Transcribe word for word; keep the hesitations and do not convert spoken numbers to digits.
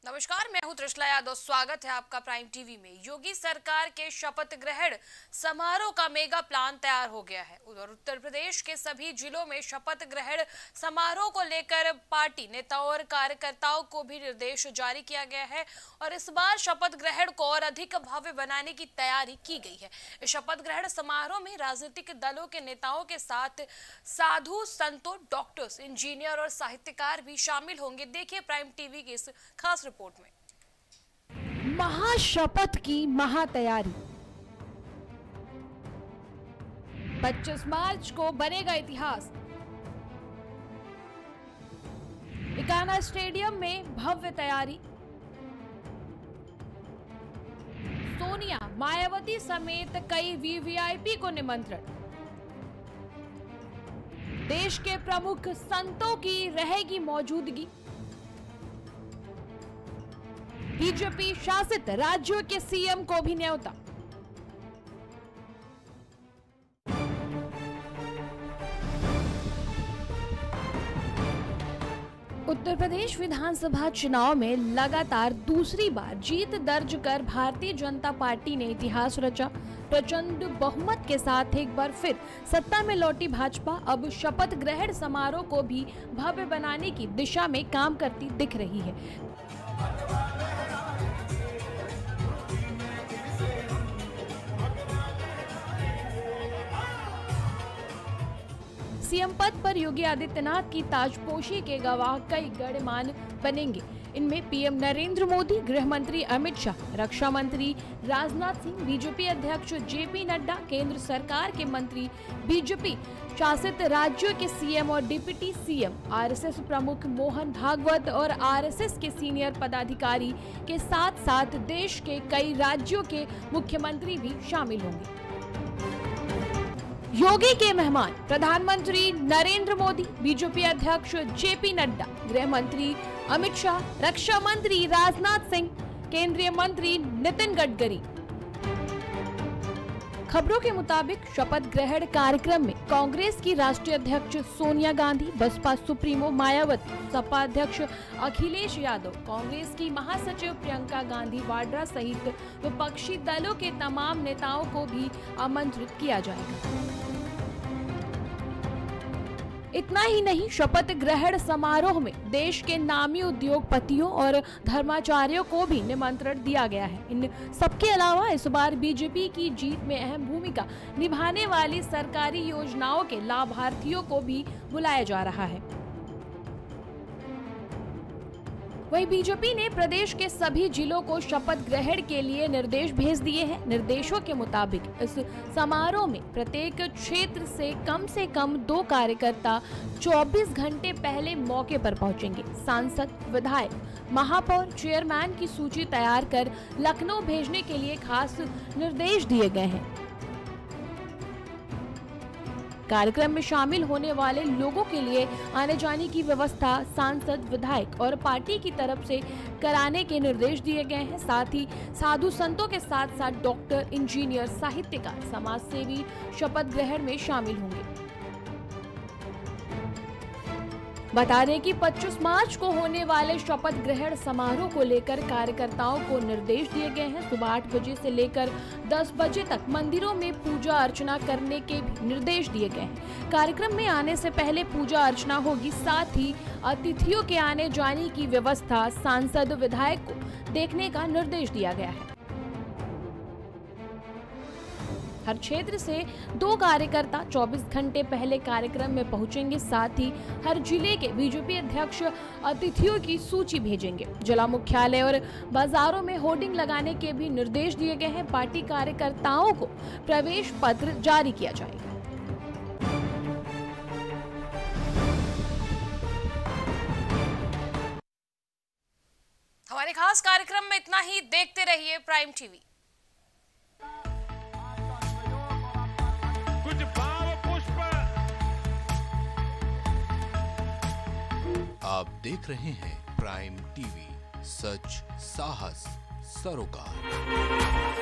नमस्कार, मैं हूं त्रिशला यादव। स्वागत है आपका प्राइम टीवी में। योगी सरकार के शपथ ग्रहण समारोह का मेगा प्लान तैयार हो गया है। उधर उत्तर प्रदेश के सभी जिलों में शपथ ग्रहण समारोह को लेकर पार्टी नेताओं और कार्यकर्ताओं को भी निर्देश जारी किया गया है और इस बार शपथ ग्रहण को और अधिक भव्य बनाने की तैयारी की गई है। इस शपथ ग्रहण समारोह में राजनीतिक दलों के नेताओं के साथ साधु संतों, डॉक्टर्स, इंजीनियर और साहित्यकार भी शामिल होंगे। देखिए प्राइम टीवी की इस खास रिपोर्ट में। महाशपथ की महातैयारी। पच्चीस मार्च को बनेगा इतिहास। इकाना स्टेडियम में भव्य तैयारी। सोनिया, मायावती समेत कई वीवीआईपी को निमंत्रण। देश के प्रमुख संतों की रहेगी मौजूदगी। बीजेपी शासित राज्यों के सीएम को भी न्योता। उत्तर प्रदेश विधानसभा चुनाव में लगातार दूसरी बार जीत दर्ज कर भारतीय जनता पार्टी ने इतिहास रचा। प्रचंड बहुमत के साथ एक बार फिर सत्ता में लौटी भाजपा अब शपथ ग्रहण समारोह को भी भव्य बनाने की दिशा में काम करती दिख रही है। सीएम पद पर योगी आदित्यनाथ की ताजपोशी के गवाह कई गणमान्य बनेंगे। इनमें पीएम नरेंद्र मोदी, गृह मंत्री अमित शाह, रक्षा मंत्री राजनाथ सिंह, बीजेपी अध्यक्ष जेपी नड्डा, केंद्र सरकार के मंत्री, बीजेपी शासित राज्यों के सीएम और डिप्टी सीएम, आरएसएस प्रमुख मोहन भागवत और आरएसएस के सीनियर पदाधिकारी के साथ साथ देश के कई राज्यों के मुख्यमंत्री भी शामिल होंगे। योगी के मेहमान प्रधानमंत्री नरेंद्र मोदी, बीजेपी अध्यक्ष जेपी नड्डा, गृह मंत्री अमित शाह, रक्षा मंत्री राजनाथ सिंह, केंद्रीय मंत्री नितिन गडकरी। खबरों के मुताबिक शपथ ग्रहण कार्यक्रम में कांग्रेस की राष्ट्रीय अध्यक्ष सोनिया गांधी, बसपा सुप्रीमो मायावती, सपा अध्यक्ष अखिलेश यादव, कांग्रेस की महासचिव प्रियंका गांधी वाड्रा सहित विपक्षी दलों के तमाम नेताओं को भी आमंत्रित किया जाएगा। इतना ही नहीं, शपथ ग्रहण समारोह में देश के नामी उद्योगपतियों और धर्माचार्यों को भी निमंत्रण दिया गया है। इन सबके अलावा इस बार बीजेपी की जीत में अहम भूमिका निभाने वाली सरकारी योजनाओं के लाभार्थियों को भी बुलाया जा रहा है। वहीं बीजेपी ने प्रदेश के सभी जिलों को शपथ ग्रहण के लिए निर्देश भेज दिए हैं। निर्देशों के मुताबिक इस समारोह में प्रत्येक क्षेत्र से कम से कम दो कार्यकर्ता चौबीस घंटे पहले मौके पर पहुंचेंगे। सांसद, विधायक, महापौर, चेयरमैन की सूची तैयार कर लखनऊ भेजने के लिए खास निर्देश दिए गए हैं। कार्यक्रम में शामिल होने वाले लोगों के लिए आने जाने की व्यवस्था सांसद, विधायक और पार्टी की तरफ से कराने के निर्देश दिए गए हैं। साथ ही साधु संतों के साथ साथ डॉक्टर, इंजीनियर, साहित्यकार, समाज सेवी शपथ ग्रहण में शामिल होंगे। बता दें कि पच्चीस मार्च को होने वाले शपथ ग्रहण समारोह को लेकर कार्यकर्ताओं को निर्देश दिए गए हैं। सुबह आठ बजे से लेकर दस बजे तक मंदिरों में पूजा अर्चना करने के भी निर्देश दिए गए हैं। कार्यक्रम में आने से पहले पूजा अर्चना होगी। साथ ही अतिथियों के आने जाने की व्यवस्था सांसद, विधायक को देखने का निर्देश दिया गया है। हर क्षेत्र से दो कार्यकर्ता चौबीस घंटे पहले कार्यक्रम में पहुंचेंगे। साथ ही हर जिले के बीजेपी अध्यक्ष अतिथियों की सूची भेजेंगे। जिला मुख्यालय और बाजारों में होर्डिंग लगाने के भी निर्देश दिए गए हैं। पार्टी कार्यकर्ताओं को प्रवेश पत्र जारी किया जाएगा। हमारे खास कार्यक्रम में इतना ही। देखते रहिए प्राइम टीवी। आप देख रहे हैं प्राइम टीवी, सच, साहस, सरोकार।